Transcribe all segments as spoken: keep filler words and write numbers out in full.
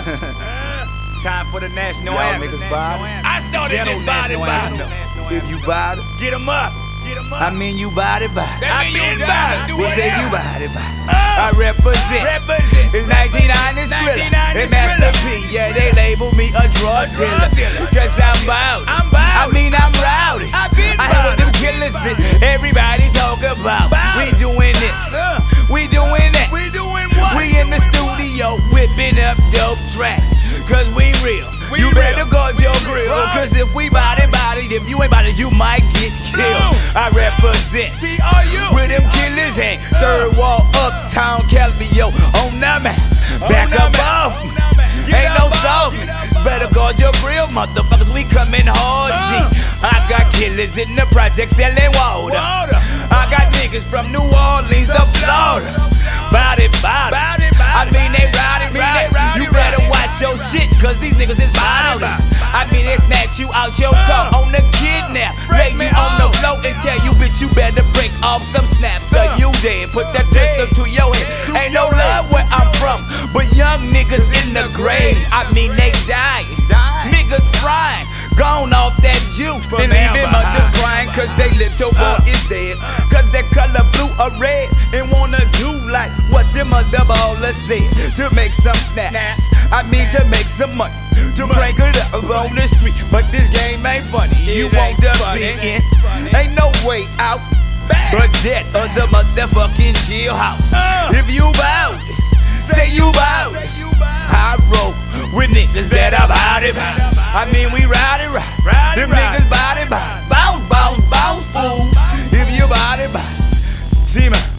It's time for the national Y'all anthem. niggas body? I started this body body. If you body, Get 'em up. Get 'em up. I mean you body body. I mean body. We say you body body. Uh, I represent. Represent. It's nineteen ninety Skrilla. nineteen ninety And Master Skrilla. P, yeah, they label me a drug drug dealer. dealer. Cause I'm bout. I'm bout. I mean I'm rowdy. I been I hear what rowdy. them killers and everybody talk about. Bout. We doing this. Uh, We doing that. we doing what? We in the studio whipping up dope tracks. Cause we real. We you real. better guard your grill. Right. Cause if we body body, if you ain't body, you might get killed. No. I represent. T R U. Where them killers hang. Third wall, uptown, Calvio. On the map. Back On the up map. off. On the map. Get Ain't up no off. softness. Get up Better off. guard your grill, motherfuckers. We coming hard, Uh. G. I got killers in the project selling water. Water. I got niggas from New Orleans to Florida. Body, body. Body, body. I mean they rowdy, mean they rowdy. rowdy, You better rowdy. watch your shit, cause these niggas is body. Body. I mean they snatch you out your car on the kidnap. Lay Break you me on the off. floor and tell you, bitch, you better break off some snaps. So Uh. you dead. Put that Dead. pistol to your head. To Ain't no your love head. where I'm from, but young niggas in the grave. I mean they dying. Dying. Niggas frying. Gone off that juice. But And now even behind. mothers crying cause they little boy Uh. is dead. Cause that color blue or red and wanna do like what them other ballers said. To make some snaps. I mean to make some money. To crank it up on the street. But this game ain't funny. You It want ain't to funny. be in. Funny. Ain't no way out. Back. But that of the motherfucking jailhouse. Uh. If you bout it, say you bout it. Say you bout. I roll with niggas that are body body. I mean we ride it right. Ride it Them right. niggas body body. Bounce, bounce, bounce, fool. If you body body. See man,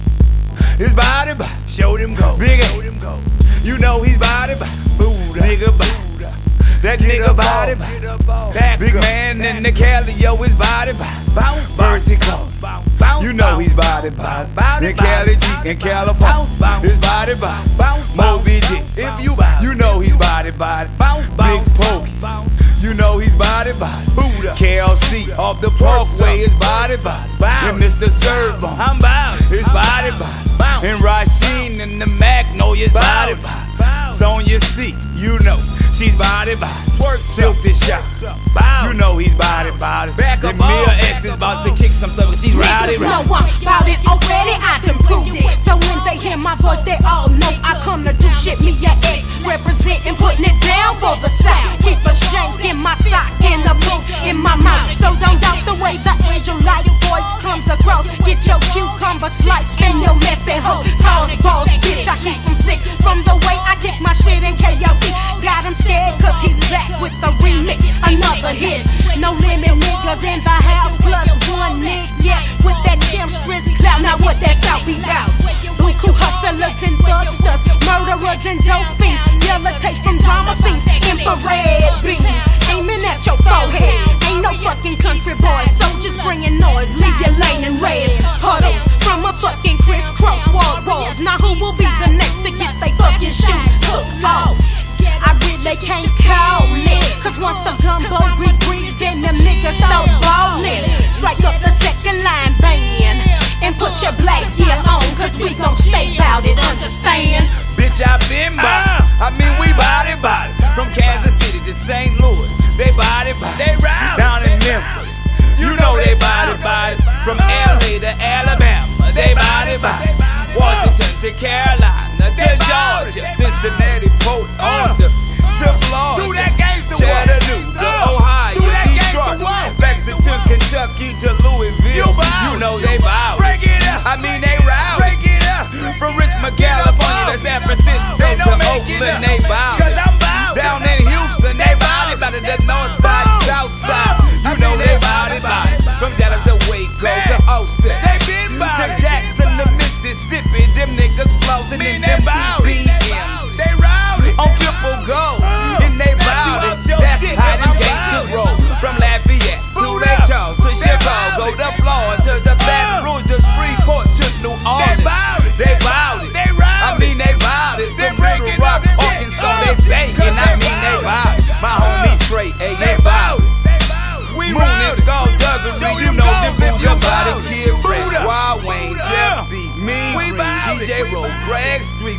his body body. Show them go. Big Show A. them go. You know he's body body. Buddha. Nigga body. Buddha. That Get nigga up body off. body. Get up off. Big Back up. man in the Calio is body body. Bounce, Mercy bounce, call. bounce, bounce, You know bounce, he's body bounce, body. bounce, In bounce, Cali G, bounce, in bounce, California, bounce, his body body. bounce, Moby bounce, Dick, bounce, if you bounce, you know he's body body. bounce, Big bounce, Pokey, bounce, you know he's body body. Buddha. K L C off the Parkway is body body. Bounce. And Mister Servo, I'm bound. his body body. Bounce. And Rasheen and the Magnolia is body Bounce. body. Bounce. Sonya C, you know she's body body. Twerk Silk the shot. Bounce. You know he's body body. Back up and Mia off. X is about to kick some thugs. She's rowdy Niggas know rowdy. I'm about it already, I can prove it. So when they hear my voice, they all know I come to do shit. Me and X representing, putting it down for the South. Keep a shank in my sock and a boot in my mouth. So don't doubt the way the angel-like voice comes across. Get your cucumber slice and your messy hoe. Toss balls, bitch, I keep him sick from the way I kick my shit in K L C. Got him scared cause he's back with the remix, another hit. No limit niggas in the house, plus one nigga, yeah. With that seamstress clout, now what that's how we out. We cool hustlers and thugsters, murderers and dope fiends, yellow taking drama scenes, infrared beams, aiming at your forehead. Ain't no fucking country boys, so just bringing noise, leave your lane in red. Puddles from a fucking crisscross wall walls. Now who will be the next to get they fucking shoes took off? I really can't call it, cause once the gumbo re-breathes and them niggas start ballin', strike up the second line band and put your black gear on, cause we gon' stay bout it, understand? Bitch, I been body. I mean, we body body. From Kansas City to Saint Louis, they body body. They rowdy. Down in Memphis, you know they body body. From L A to Alabama, they body body. Washington to Carolina to Georgia, Cincinnati, Port Arthur to Florida, Do that gangsta walk. Chattanooga, Uh, Ohio, do that gangsta Detroit, walk. Lexington, Kentucky to Louisville. You bounce. You know they bow. Break it up. I mean they rowdy. Break it up. From Richmond, California to San Francisco They to don't make it Oakland, up. they bow. Cause I'm bound. Down in Houston, they body body. The north side, Boom. south side. Boom. You I know mean, they they body body body. body. From Dallas to Waco Back. to Austin. They been To body. Jackson to Mississippi. Them niggas flossing Mean in they them bowdy. B Ms. They rowdy. On triple gold. Uh, And they snatch you bowdy. out your That's shit, how and them I'm gangsters bowdy. roll. From Lafayette to Boot Lake up. Charles to They Chicago bowdy. to Florida to the Baton Rouge to Shreveport to New Orleans. bowdy. They bowdy. They rowdy. I mean they bowdy. They From break Little it Rock, up and Arkansas, shit. they Uh, banging. cause I they mean they bowdy. bowdy. My Uh, homie Trey, hey, They they bowdy. bowdy. They bowdy. We Moon and rowdy. Skullduggery, Show you them know gold, them from show your them body. gold. Kid Fresh, Buddha. Wild Wayne, Buddha. Jeff B, Mean We Green, bowdy. D J Roll, Greg Street, Lee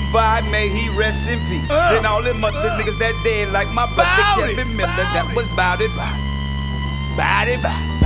five, may he rest in peace. Uh, and all them other uh, niggas that dead, like my brother Bout it, Kevin Miller, that bout it. was bout it, bout it. Body, body.